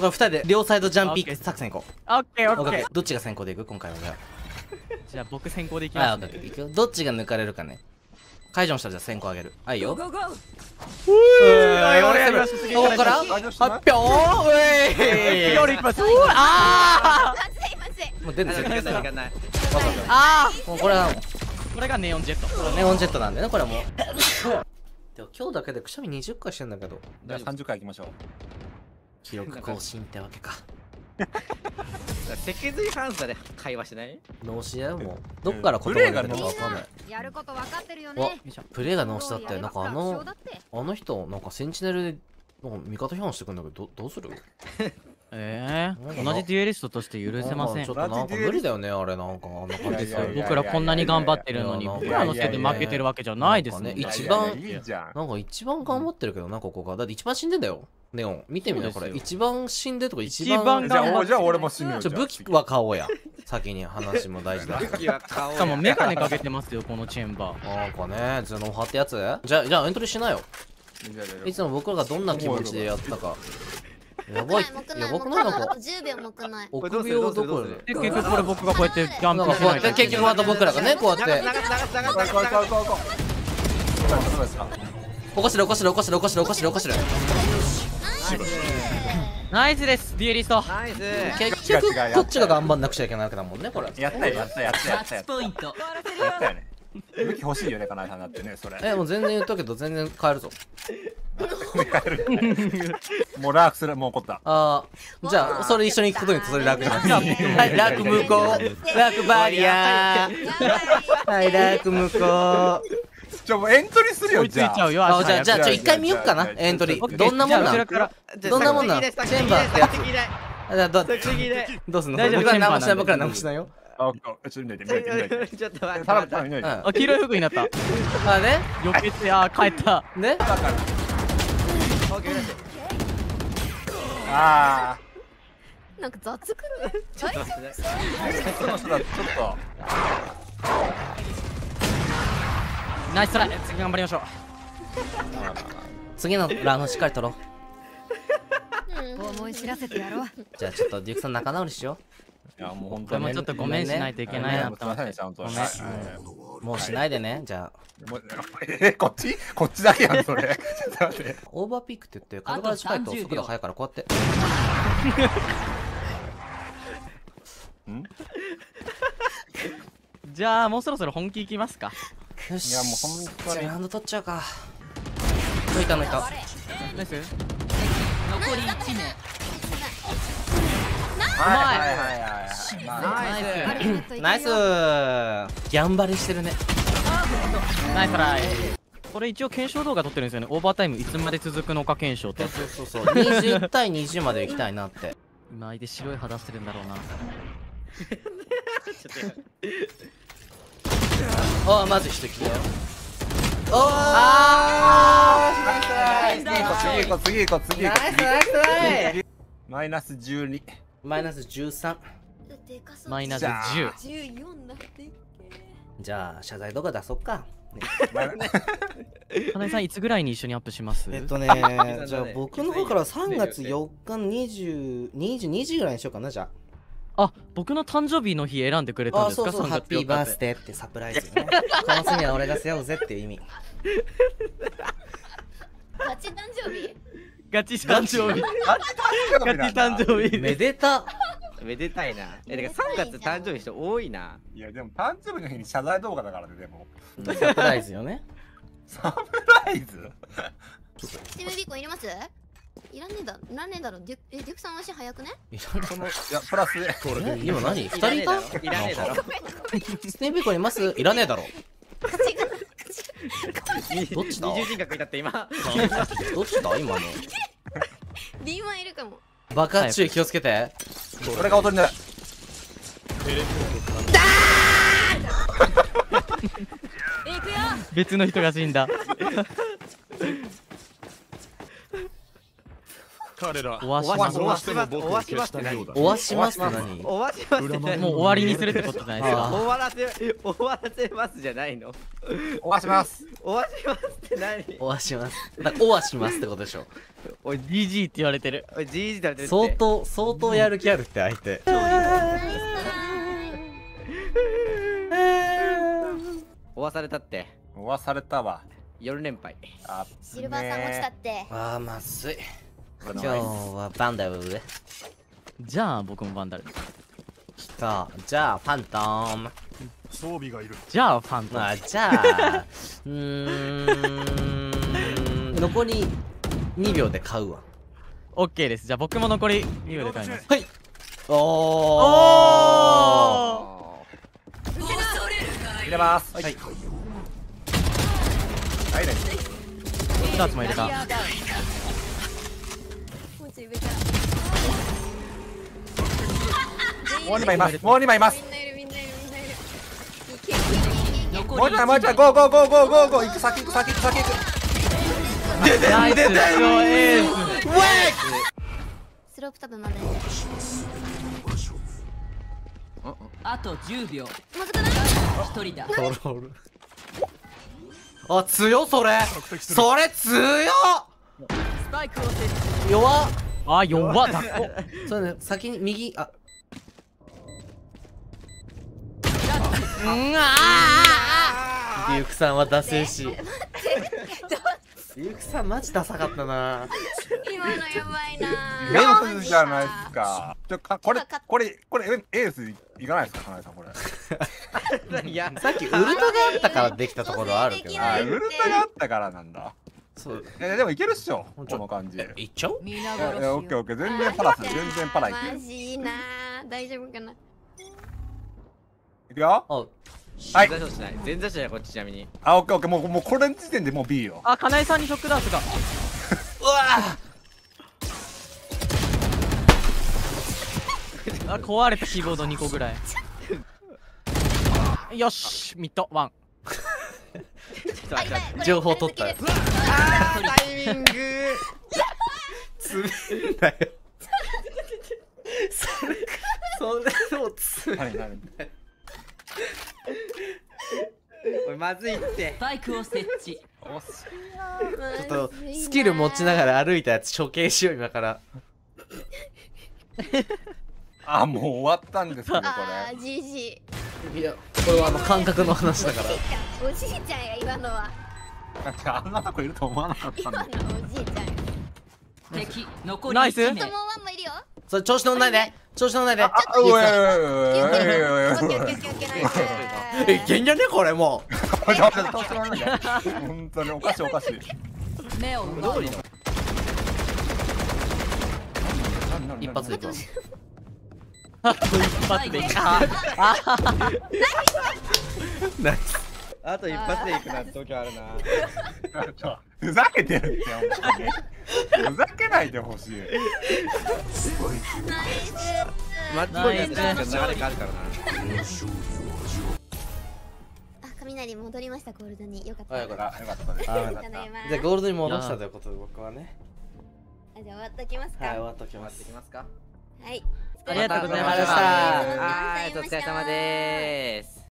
から2人で両サイドジャンピング作戦いこう。 オッケーオッケー。 どっちが先行でいく今回は。じゃじゃあ僕先行でいきあ、 ます。 いくよ。どっちが抜かれるかね。解除したらじゃあ先行あげる。はいよ。 俺やりました。 ここから発表。うえい。 俺行きます。あもう出るんですよ。 時間ない。 あもうこれはこれがネオンジェット。 ネオンジェットなんでね、これはもう。でも今日だけでくしゃみ20回してんだけど。 じゃあ30回いきましょう。 記録更新ってわけか。 脊髄反射で会話しない？ 脳死だよ、もう。どっから言葉が出るかわかんない。 やること分かってるよおね。 プレイが脳死だって、なんかあの人、なんかセンチネルで、なんか味方批判してくんだけど、どうする？ 同じデュエリストとして許せません。 ちょっとなんか無理だよね、あれなんかあんな感じで。 僕らこんなに頑張ってるのに、僕らのせいで負けてるわけじゃないですね。 一番いいじゃん。 なんか一番頑張ってるけどな、ここが。だって一番死んでんだよ。ネオン。見てみな、これ。一番死んでるとか一番。 じゃあ俺も死ぬよ。 武器は買おうや。先に話も大事だ。 しかもメガネかけてますよ、このチェンバー。 なんかね、頭脳派ってやつじゃあエントリーしなよ。いつも僕らがどんな気持ちでやったか。やばい、やばくないのか。 10秒もくない。 臆病どころで。 結局これ僕がこうやってジャンプしないと。 結局また僕らがね、こうやって。起こしてる起こしてる起こしてる起こしてる起こしてる起こしてる。 ナイスです、デュエリスト。 ナイス。 結局こっちが頑張んなくちゃいけないわけだもんね、これ。 やったよ、やったやったやったやったポイント。 やったよね。武器欲しいよね、かなえさんだってね、それ。 もう全然言っとくけど全然変えるぞ。 もうラークする、もう怒った。 ああ、じゃあそれ一緒に行くことにそれ楽じゃない。はい、楽向こう。楽バリアー。はい、楽向こう。 もうエントリーするよ、 追いついちゃうよ。 あ、じゃあ一回見よっかな、エントリー。どんなもんなん？どんなもんなん？チェンバーってやつ。どうすんの？ 大丈夫、 僕ら何もしない、僕ら何もしないよ。 ちょっと見ないで。 ちょっと待って。 ただ見ないで。 あ、黄色い服になった。 あね、 避けて、あ、帰った。 ね。 あなんか雑くない？ あ、ちょっと。 ナイストライ。次頑張りましょう。 次のラウンドしっかり取ろう。 思い知らせてやろう。 じゃあちょっとデュクさん仲直りしよいや、もう本こ当に。 れもちょっとごめんしないといけないなと思って。 ごめん。 う。もうしないでね。じゃあこっちだけやん、それ。ちょっと待って。 オーバーピックって言って角から近いと速度速いからこうやって。 じゃあもうそろそろ本気いきますか。 よし。 いやもう本当にラウンド取っちゃうか。抜いた抜いた。 ナイス。 残り1名。 ナイスー。ギャンバレしてるね。 ナイストライ。これ一応検証動画撮ってるんですよね。オーバータイムいつまで続くのか検証って。 そう20対20まで行きたいなって。 今相手白い肌してるんだろうな。 ああ、まず一撃だよ。おー、 次行こう。 ナイス。 マイナス12。 マイナス13。 マイナス10。 14だって。 じゃあ謝罪動画出そっか。 金井さんいつぐらいに一緒にアップします？ じゃあ僕の方から3月4日の22時ぐらいにしようかな、じゃあ、僕の誕生日の日選んでくれたんあ。 ですか？ そう、ハッピーバースデーってサプライズね。この次は俺が背負うぜっていう意味。 ガチ誕生日？ ガチ誕生日。ガチ誕生日。 めでた。 めでたいな。てか3月誕生日人多いな。 いや、でも誕生日の日に謝罪動画だからね、でも。 サプライズよね。 サプライズチームビコ入れます？いらねえだろ。デュクさん足早くね？ いらない。 いや、プラスで。 今何？2人いた？ いらねえだろ。 ステービコいますいらねえだろ。どっちだ？ 二重人格いたって今。 どっちだ今の。 リーマンいるかも。 爆発注意気をつけて。 これが踊りだ。 別の人が死んだ。 彼らおわしますおわしますおわしますって何？ おわしますって何？ おわしますって何？ もう終わりにするってことじゃないですか。 終わらせますじゃないの？ おわします。 終わしますって何？ おわしますだからおわしますってことでしょ。 おい DG って言われてる。 おいじいじだって相当やる気あるって相手。 ナイス追わされたっておわされたわ。 4連敗。 あシルバーさん落ちたってあーまずい。 今今日はバンダルでじゃあ僕もバンダル。 来た。じゃあファントーム。 装備がいる。 じゃあファント。 まあじゃあ残り2秒で買うわ。 オッケーです。じゃあ僕も残り2秒で買います。 はいおお入れます。はい。はいね。 ー。ダーツも入れた。 もうちょい上からもう2枚います。もう2枚います。 みんないるみんないるみんないるいけ残りもう1枚もう1枚。ゴーゴーゴーゴーゴーゴー。行く先行く先行く先行く。 ナイス。エース。 スロープ多分まだいるあと10秒。 まずくない 1人だ。 トロール。あ強っそれ。それ強っ。 スパイクを設置。 弱っ。 あ弱っ。だっこ。 そうね先に右あ。リュウクさんはダセーし。リュウクさんマジダサかったな。 今のやばいなエースじゃないですか。これエースいかないですか、かなえさんこれ。 いやさっきウルトがあったからできたところあるけどあ、 ね。 ウルトがあったからなんだ。 そうでもいけるっしょ、この感じ。 いっちゃう？ 皆いや殺しよ。 オッケーオッケー、全然パラス、全然パラいける。 マジな大丈夫かないくよ。 あはい全然しない全然しないこっちちなみに。 あ、オッケーオッケー、もうこれの時点でもう B よ。 あ、かなえさんにショックダーツが。 うわあ、壊れたキーボード2個ぐらい。よし、ミッドワン。 情報取ったよ。 タイミング。 つめんなよ。それもつ何何おいまずいってス。パイクを設置。 ちょっとスキル持ちながら歩いたやつ処刑しよう今から。 あ、もう終わったんですけどこあーじじいいやこれは感覚の話だから。 おじいちゃんや今のはれ。あんなとこいると思わなかったんだ。 今のおじいちゃんや敵残りナイス 1名トモ。ワンもいるよそれ調子乗んないで。調子乗んないで。 あ、おいおいおいおいおいおいおい。 オッケーオッケーオッケーオッケーナイスいけんじゃねこれもう。 本当におかしいおかしい。 目を奪う。 一発でいくわ。 一発でいい。 ナイス。 あと一発でいくな東京あるな。 ふざけてるって本当に。ふざけないでほしい。 ナイスマッチポイントの流れがあるからな。 あ雷戻りましたゴールドによかったあよかったあ、よかったです。 あよかった。 ただいまじゃあゴールドに戻したということで僕はね。 あじゃあ終わっときますかはい終わっときます待ってき。ますか。 はいありがとうございました。 ありがとうございましたはい、お疲れ様です。